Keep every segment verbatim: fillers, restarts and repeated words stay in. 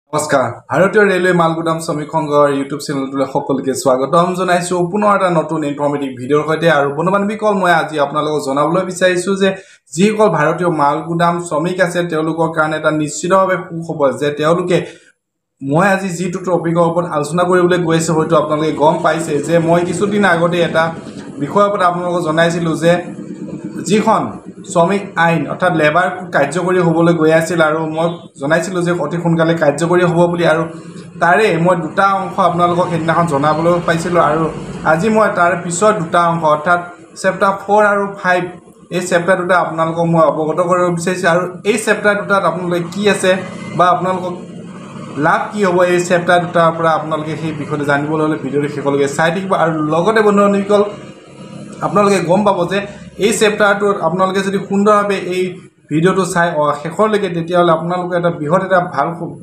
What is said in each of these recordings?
নমস্কাৰ ভাৰতীয় ৰেলৱে মালগুদাম শ্ৰমিক সংঘৰ ইউটিউব চেনেলটোলৈ সকলোকে স্বাগতম জনাইছো পুনৰ এটা নতুন ইনফৰ্মেটিভ ভিডিঅ'ৰ সৈতে আৰু বন্ধুবান্ধৱীসকল মই আজি আপোনালোকক জনাবলৈ বিচাৰিছো যে যিসকল ভাৰতীয় মালগুদাম শ্ৰমিক আছে তেওঁলোকৰ কাৰণে এটা নিশ্চিতভাৱে সুখবৰ যে তেওঁলোকে মই আজি যিটো টপিকৰ ওপৰত আলোচনা কৰিবলৈ গৈ আছো হয়তো আপোনালোকে গম পাইছে যে মই কিছুদিন আগতে এটা বিষয়ৰ ওপৰত আপোনালোকক জনাইছিলো যে যিখন শ্ৰমিক আইন অৰ্থাৎ লেবাৰ কাৰ্যকৰী হ'বলৈ গৈ আছিল আৰু মই জনাইছিলো যে অতি সোনকালে কাৰ্যকৰী হ'ব বুলি আৰু তাৰে মই দুটা অংশ আপোনালোকক সেইদিনাখন জনাবলৈ পাইছিলোঁ আৰু আজি মই তাৰ পিছৰ দুটা অংশ অৰ্থাৎ চেপ্টাৰ ফ'ৰ আৰু ফাইভ এই চেপ্টাৰ দুটা আপোনালোকক মই অৱগত কৰিব বিচাৰিছোঁ আৰু এই চেপ্টাৰ দুটাত আপোনালোকে কি আছে বা আপোনালোকক লাভ কি হ'ব এই চেপ্টাৰ দুটাৰ পৰা আপোনালোকে সেই বিষয়টো জানিবলৈ হ'লে ভিডিঅ'টো শেষলৈকে চাই থাকিব আৰু লগতে বন্ধুবান্ধৱীসকল আপোনালোকে গম পাব যে এই চেপ্টাৰটোত আপোনালোকে যদি সুন্দৰভাৱে এই ভিডিঅ'টো চাই শেষলৈকে তেতিয়াহ'লে আপোনালোকে এটা বৃহৎ এটা ভাল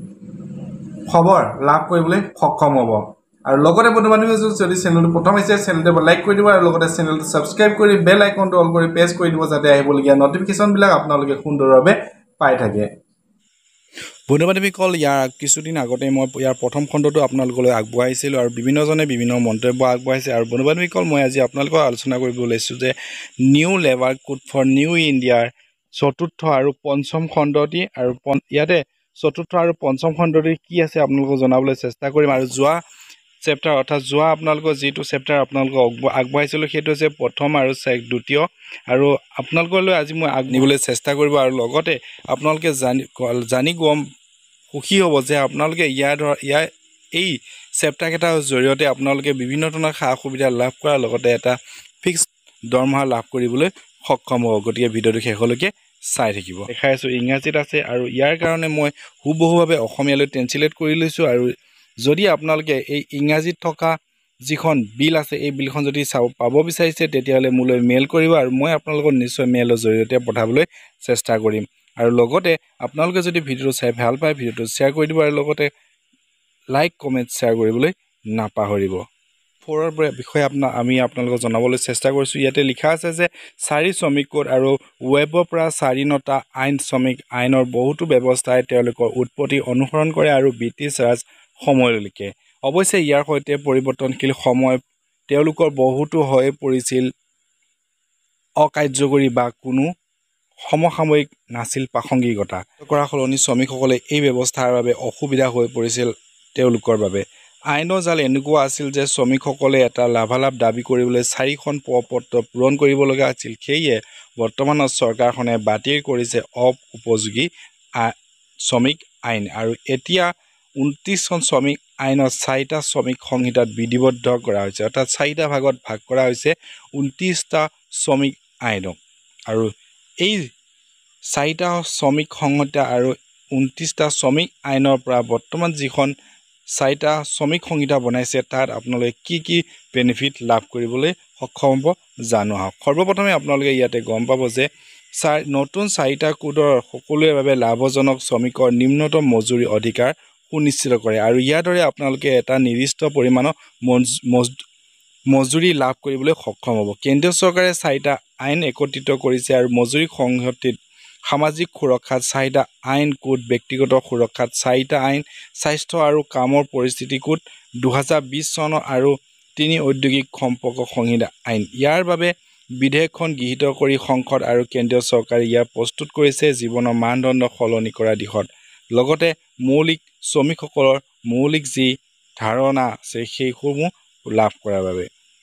খবৰ লাভ কৰিবলৈ সক্ষম হ'ব আৰু লগতে বন্ধুবান্ধৱী যদি চেনেলটো প্ৰথম হৈছে চেনেলটো লাইক কৰি দিব আৰু লগতে চেনেলটো ছাবস্ক্ৰাইব কৰি বেল আইকনটো অন কৰি প্ৰেছ কৰি দিব যাতে আহিবলগীয়া নটিফিকেশ্যনবিলাক আপোনালোকে সুন্দৰভাৱে পাই থাকে বন্ধুবান্ধৱীসকল ইয়াৰ কিছুদিন আগতে মই ইয়াৰ প্ৰথম খণ্ডটো আপোনালোকলৈ আগবঢ়াইছিলোঁ আৰু বিভিন্নজনে বিভিন্ন মন্তব্য আগবঢ়াইছে আৰু বন্ধুবান্ধৱীসকল মই আজি আপোনালোকক আলোচনা কৰিব ওলাইছোঁ যে new labour code for new ইণ্ডিয়াৰ চতুৰ্থ আৰু পঞ্চম খণ্ডটি আৰু ইয়াতে চতুৰ্থ আৰু পঞ্চম খণ্ডটি কি আছে আপোনালোকক জনাবলৈ চেষ্টা কৰিম আৰু যোৱা চেপ্টাৰ অৰ্থাৎ যোৱা আপোনালোকৰ যিটো চেপ্টাৰ আপোনালোকক আগবঢ়াইছিলোঁ সেইটো হৈছে প্ৰথম আৰু দ্বিতীয় আৰু আপোনালোকলৈ আজি মই আগনিবলৈ চেষ্টা কৰিব আৰু লগতে আপোনালোকে জানি জানি গম সুখী হ'ব যে আপোনালোকে ইয়াৰ ধৰ ইয়াৰ এই চেপ্টাৰকেইটাৰ জৰিয়তে আপোনালোকে বিভিন্ন ধৰণৰ সা সুবিধা লাভ কৰাৰ লগতে এটা ফিক্স দৰমহা লাভ কৰিবলৈ সক্ষম হ'ব গতিকে ভিডিঅ'টো শেষলৈকে চাই থাকিব দেখাই আছোঁ ইংৰাজীত আছে আৰু ইয়াৰ কাৰণে মই হুবহুভাৱে অসমীয়ালৈ ট্ৰেন্সলেট কৰি লৈছোঁ আৰু যদি আপোনালোকে এই ইংৰাজীত থকা যিখন বিল আছে এই বিলখন যদি চাব পাব বিচাৰিছে তেতিয়াহ'লে মোলৈ মেইল কৰিব আৰু মই আপোনালোকক নিশ্চয় মেইলৰ জৰিয়তে পঠাবলৈ চেষ্টা কৰিম আৰু লগতে আপোনালোকে যদি ভিডিঅ'টো চাই ভাল পায় ভিডিঅ'টো শ্বেয়াৰ কৰি দিব আৰু লগতে লাইক কমেণ্ট শ্বেয়াৰ কৰিবলৈ নাপাহৰিব ফ'ৰৰ বিষয়ে আপোনাৰ আমি আপোনালোকক জনাবলৈ চেষ্টা কৰিছোঁ ইয়াতে লিখা আছে যে চাৰি শ্ৰমিক কোড আৰু ৱেবৰ পৰা চাৰি নটা আইন শ্ৰমিক আইনৰ বহুতো ব্যৱস্থাই তেওঁলোকৰ উৎপত্তি অনুসৰণ কৰে আৰু ব্ৰিটিছ ৰাজ সময়লৈকে অৱশ্যে ইয়াৰ সৈতে পৰিৱৰ্তনশীল সময় তেওঁলোকৰ বহুতো হৈ পৰিছিল অকাৰ্যকৰী বা কোনো সমসাময়িক নাছিল প্ৰাসংগিকতা কৰা সলনি শ্ৰমিকসকলে এই ব্যৱস্থাৰ বাবে অসুবিধা হৈ পৰিছিল তেওঁলোকৰ বাবে আইনৰ জাল এনেকুৱা আছিল যে শ্ৰমিকসকলে এটা লাভালাভ দাবী কৰিবলৈ চাৰিখন প্ৰপত্ৰ পূৰণ কৰিব লগা আছিল সেয়ে বৰ্তমানৰ চৰকাৰখনে বাতিল কৰিছে অউপযোগী শ্ৰমিক আইন আৰু এতিয়া ঊনত্ৰিছখন শ্ৰমিক আইনৰ চাৰিটা শ্ৰমিক সংহিতাত বিধিবদ্ধ কৰা হৈছে অৰ্থাৎ চাৰিটা ভাগত ভাগ কৰা হৈছে ঊনত্ৰিছটা শ্ৰমিক আইনক আৰু এই চাৰিটা শ্ৰমিক সংহিতা আৰু ঊনত্ৰিছটা শ্ৰমিক আইনৰ পৰা বৰ্তমান যিখন চাৰিটা শ্ৰমিক সংহিতা বনাইছে তাত আপোনালোকে কি কি বেনিফিট লাভ কৰিবলৈ সক্ষম হ'ব জানো আহক সৰ্বপ্ৰথমে আপোনালোকে ইয়াতে গম পাব যে চাৰ নতুন চাৰিটা কোডৰ সকলোৰে বাবে লাভজনক শ্ৰমিকৰ নিম্নতম মজুৰি অধিকাৰ সুনিশ্চিত কৰে আৰু ইয়াৰ দৰে আপোনালোকে এটা নিৰ্দিষ্ট পৰিমাণৰ মজুৰি লাভ কৰিবলৈ সক্ষম হ'ব কেন্দ্ৰীয় চৰকাৰে চাৰিটা আইন একত্ৰিত কৰিছে আৰু মজুৰি সংহতিত সামাজিক সুৰক্ষাত চাৰিটা আইন কোড ব্যক্তিগত সুৰক্ষাত চাৰিটা আইন স্বাস্থ্য আৰু কামৰ পৰিস্থিতি কোড দুহেজাৰ বিছ চনৰ আৰু তিনি ঔদ্যোগিক সম্পৰ্ক সংহিতা আইন ইয়াৰ বাবে বিধেয়কখন গৃহীত কৰি সংসদ আৰু কেন্দ্ৰীয় চৰকাৰে ইয়াৰ প্ৰস্তুত কৰিছে জীৱনৰ মানদণ্ড সলনি কৰা দিশত লগতে মৌলিক শ্ৰমিকসকলৰ মৌলিক যি ধাৰণা আছে সেইসমূহ লাভ কৰাৰ বাবে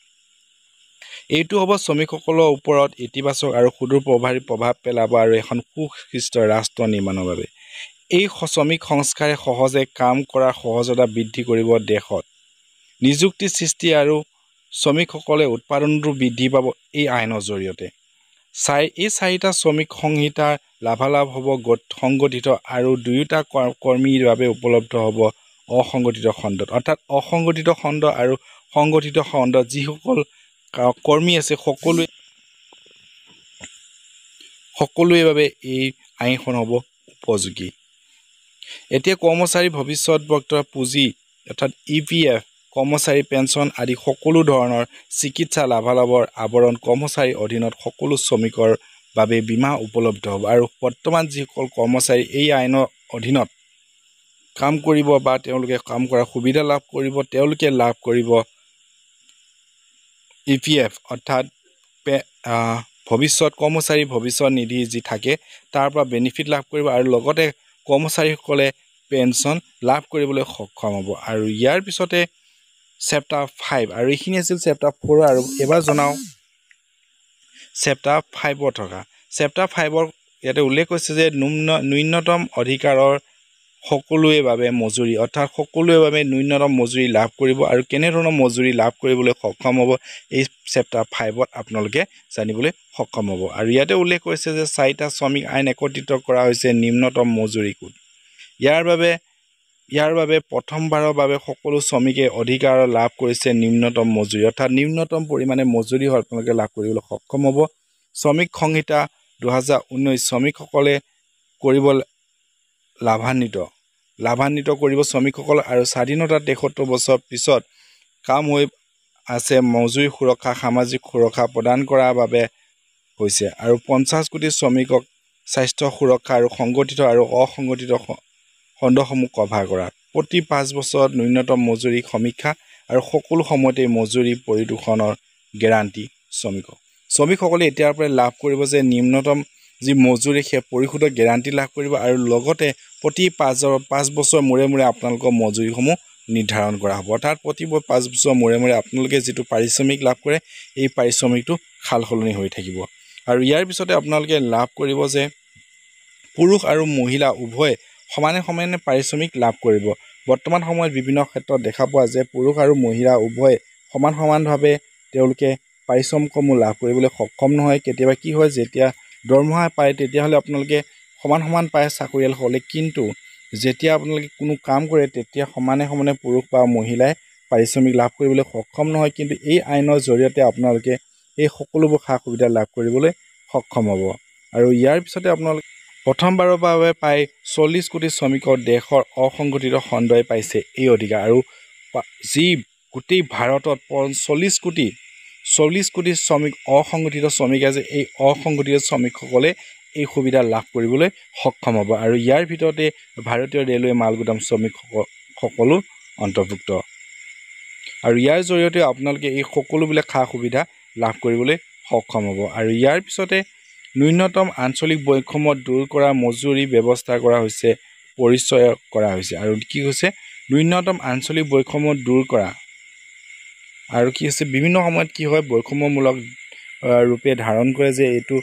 এইটো হ'ব শ্ৰমিকসকলৰ ওপৰত ইতিবাচক আৰু সুদূৰ প্ৰভাৱী প্ৰভাৱ পেলাব আৰু এখন সুস্থিৰ ৰাষ্ট্ৰ নিৰ্মাণৰ বাবে এই শ্ৰমিক সংস্কাৰে সহজে কাম কৰাৰ সহজতা বৃদ্ধি কৰিব দেশত নিযুক্তি সৃষ্টি আৰু শ্ৰমিকসকলে উৎপাদনটো বৃদ্ধি পাব এই আইনৰ জৰিয়তে চাই এই চাৰিটা শ্ৰমিক সংহিতাৰ লাভালাভ হ'ব সংগঠিত আৰু দুয়োটা কৰ্মীৰ বাবে উপলব্ধ হ'ব অসংগঠিত খণ্ডত অৰ্থাৎ অসংগঠিত খণ্ড আৰু সংগঠিত খণ্ডত যিসকল কৰ্মী আছে সকলোৱে সকলোৰে বাবে এই আইনখন হ'ব উপযোগী এতিয়া কৰ্মচাৰী ভৱিষ্যতবৰ্ত পুঁজি অৰ্থাৎ ই পি এফ কৰ্মচাৰী পেঞ্চন আদি সকলো ধৰণৰ চিকিৎসা লাভালাভৰ আৱৰণ কৰ্মচাৰীৰ অধীনত সকলো শ্ৰমিকৰ বাবে বীমা উপলব্ধ হ'ব আৰু বৰ্তমান যিসকল কৰ্মচাৰী এই আইনৰ অধীনত কাম কৰিব বা তেওঁলোকে কাম কৰা সুবিধা লাভ কৰিব তেওঁলোকে লাভ কৰিব ই পি এফ অৰ্থাৎ ভৱিষ্যত কৰ্মচাৰী ভৱিষ্যত নিধি যি থাকে তাৰ পৰা বেনিফিট লাভ কৰিব আৰু লগতে কৰ্মচাৰীসকলে পেঞ্চন লাভ কৰিবলৈ সক্ষম হ'ব আৰু ইয়াৰ পিছতে চেপ্টাৰ ফাইভ আৰু এইখিনি আছিল চেপ্টাৰ ফ'ৰ আৰু এবাৰ জনাওঁ চেপ্টাৰ ফাইভত থকা চেপ্টাৰ ফাইভৰ ইয়াতে উল্লেখ কৰিছে যে ন্যূনতম অধিকাৰৰ সকলোৰে বাবে মজুৰি অৰ্থাৎ সকলোৰে বাবে ন্যূনতম মজুৰি লাভ কৰিব আৰু কেনেধৰণৰ মজুৰি লাভ কৰিবলৈ সক্ষম হ'ব এই চেপ্টাৰ ফাইভত আপোনালোকে জানিবলৈ সক্ষম হ'ব আৰু ইয়াতে উল্লেখ কৰিছে যে চাৰিটা শ্ৰমিক আইন একত্ৰিত কৰা হৈছে নিম্নতম মজুৰি কোড ইয়াৰ বাবে ইয়াৰ বাবে প্ৰথমবাৰৰ বাবে সকলো শ্ৰমিকে অধিকাৰ লাভ কৰিছে নিম্নতম মজুৰি অৰ্থাৎ নিম্নতম পৰিমাণে মজুৰি আপোনালোকে লাভ কৰিবলৈ সক্ষম হ'ব শ্ৰমিক সংহিতা দুহেজাৰ ঊনৈছ শ্ৰমিকসকলে কৰিব লাভান্বিত লাভান্বিত কৰিব শ্ৰমিকসকল আৰু স্বাধীনতা তেসত্তৰ বছৰ পিছত কাম হৈ আছে মজুৰি সুৰক্ষা সামাজিক সুৰক্ষা প্ৰদান কৰাৰ বাবে হৈছে আৰু পঞ্চাছ কোটি শ্ৰমিকক স্বাস্থ্য সুৰক্ষা আৰু সংগঠিত আৰু অসংগঠিত খণ্ডসমূহ কভাৰ কৰা প্ৰতি পাঁচ বছৰত ন্যূনতম মজুৰি সমীক্ষা আৰু সকলো সময়তে মজুৰি পৰিদূষণৰ গেৰাণ্টি শ্ৰমিকক শ্ৰমিকসকলে এতিয়াৰ পৰা লাভ কৰিব যে নিম্নতম যি মজুৰি সেই পৰিশোধৰ গেৰাণ্টি লাভ কৰিব আৰু লগতে প্ৰতি পাঁচ পাঁচ বছৰ মূৰে মূৰে আপোনালোকৰ মজুৰিসমূহ নিৰ্ধাৰণ কৰা হ'ব অৰ্থাৎ প্ৰতি পাঁচ বছৰ মূৰে মূৰে আপোনালোকে যিটো পাৰিশ্ৰমিক লাভ কৰে এই পাৰিশ্ৰমিকটো সাল সলনি হৈ থাকিব আৰু ইয়াৰ পিছতে আপোনালোকে লাভ কৰিব যে পুৰুষ আৰু মহিলা উভয়ে সমানে সমানে পাৰিশ্ৰমিক লাভ কৰিব বৰ্তমান সময়ত বিভিন্ন ক্ষেত্ৰত দেখা পোৱা যে পুৰুষ আৰু মহিলা উভয়ে সমান সমানভাৱে তেওঁলোকে পাৰিশ্ৰমিকসমূহ লাভ কৰিবলৈ সক্ষম নহয় কেতিয়াবা কি হয় যেতিয়া দৰমহা পায় তেতিয়াহ'লে আপোনালোকে সমান সমান পায় চাকৰিয়ালসকলে কিন্তু যেতিয়া আপোনালোকে কোনো কাম কৰে তেতিয়া সমানে সমানে পুৰুষ বা মহিলাই পাৰিশ্ৰমিক লাভ কৰিবলৈ সক্ষম নহয় কিন্তু এই আইনৰ জৰিয়তে আপোনালোকে এই সকলোবোৰ সা সুবিধা লাভ কৰিবলৈ সক্ষম হ'ব আৰু ইয়াৰ পিছতে আপোনালোকে প্ৰথমবাৰৰ বাবে প্ৰায় চল্লিছ কোটি শ্ৰমিকৰ দেশৰ অসংগঠিত খণ্ডই পাইছে এই অধিকাৰ আৰু যি গোটেই ভাৰতত চল্লিছ কোটি চল্লিছ কোটি শ্ৰমিক অসংগঠিত শ্ৰমিক আছে এই অসংগঠিত শ্ৰমিকসকলে এই সুবিধা লাভ কৰিবলৈ সক্ষম হ'ব আৰু ইয়াৰ ভিতৰতে ভাৰতীয় ৰেলৱে মালগুদাম শ্ৰমিক সকলো অন্তৰ্ভুক্ত আৰু ইয়াৰ জৰিয়তে আপোনালোকে এই সকলোবিলাক সা সুবিধা লাভ কৰিবলৈ সক্ষম হ'ব আৰু ইয়াৰ পিছতে ন্যূনতম আঞ্চলিক বৈষম্য দূৰ কৰা মজুৰি ব্যৱস্থা কৰা হৈছে পৰিচয় কৰা হৈছে আৰু কি হৈছে ন্যূনতম আঞ্চলিক বৈষম্য দূৰ কৰা আৰু কি হৈছে বিভিন্ন সময়ত কি হয় বৈষম্যমূলক ৰূপে ধাৰণ কৰে যে এইটো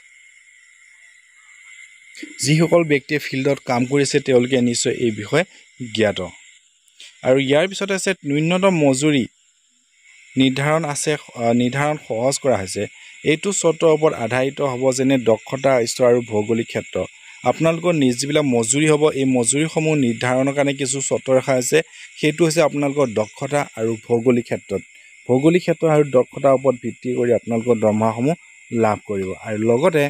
যিসকল ব্যক্তিয়ে ফিল্ডত কাম কৰিছে তেওঁলোকে নিশ্চয় এই বিষয়ে জ্ঞাত আৰু ইয়াৰ পিছতে আছে ন্যূনতম মজুৰি নিৰ্ধাৰণ আছে নিৰ্ধাৰণ সহজ কৰা হৈছে এইটো চৰ্তৰ ওপৰত আধাৰিত হ'ব যেনে দক্ষতা স্তৰ আৰু ভৌগোলিক ক্ষেত্ৰ আপোনালোকৰ নিজ যিবিলাক মজুৰি হ'ব এই মজুৰিসমূহ নিৰ্ধাৰণৰ কাৰণে কিছু চৰ্ত ৰখা হৈছে সেইটো হৈছে আপোনালোকৰ দক্ষতা আৰু ভৌগোলিক ক্ষেত্ৰত ভৌগোলিক ক্ষেত্ৰ আৰু দক্ষতাৰ ওপৰত ভিত্তি কৰি আপোনালোকৰ দৰমহাসমূহ লাভ কৰিব আৰু লগতে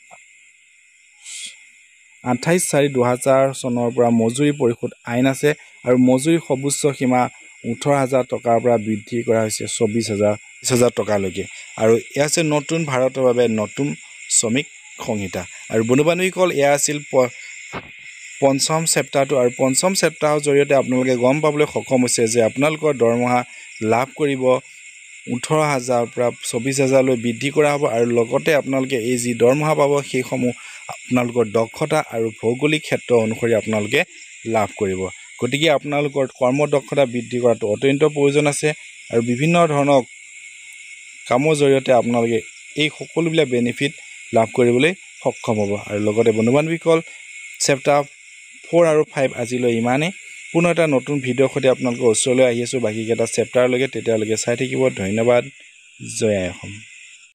আঠাইছ চাৰি দুহেজাৰ চনৰ পৰা মজুৰি পৰিশোধ আইন আছে আৰু মজুৰি সৰ্বোচ্চ সীমা ওঠৰ হাজাৰ টকাৰ পৰা বৃদ্ধি কৰা হৈছে চৌবিছ হাজাৰ হাজাৰ টকালৈকে আৰু এয়া আছে নতুন ভাৰতৰ বাবে নতুন শ্ৰমিক সংহিতা আৰু বন্ধু বান্ধৱীসকল এয়া আছিল পঞ্চম চেপ্টাৰটো আৰু পঞ্চম চেপ্টাৰৰ জৰিয়তে আপোনালোকে গম পাবলৈ সক্ষম হৈছে যে আপোনালোকৰ দৰমহা লাভ কৰিব ওঠৰ হাজাৰৰ পৰা চৌবিছ হাজাৰলৈ বৃদ্ধি কৰা হ'ব আৰু লগতে আপোনালোকে এই যি দৰমহা পাব সেইসমূহ আপোনালোকৰ দক্ষতা আৰু ভৌগোলিক ক্ষেত্ৰ অনুসৰি আপোনালোকে লাভ কৰিব গতিকে আপোনালোকৰ কৰ্মদক্ষতা বৃদ্ধি কৰাটো অত্যন্ত প্ৰয়োজন আছে আৰু বিভিন্ন ধৰণৰ কামৰ জৰিয়তে আপোনালোকে এই সকলোবিলাক বেনিফিট লাভ কৰিবলৈ সক্ষম হ'ব আৰু লগতে বন্ধু বান্ধৱীসকল চেপ্টাৰ ফ'ৰ আৰু ফাইভ আজিলৈ ইমানেই পুনৰ এটা নতুন ভিডিঅ'ৰ সৈতে আপোনালোকৰ ওচৰলৈ আহি আছোঁ বাকীকেইটা চেপ্টাৰলৈকে তেতিয়ালৈকে চাই থাকিব ধন্যবাদ জয় আই অসম।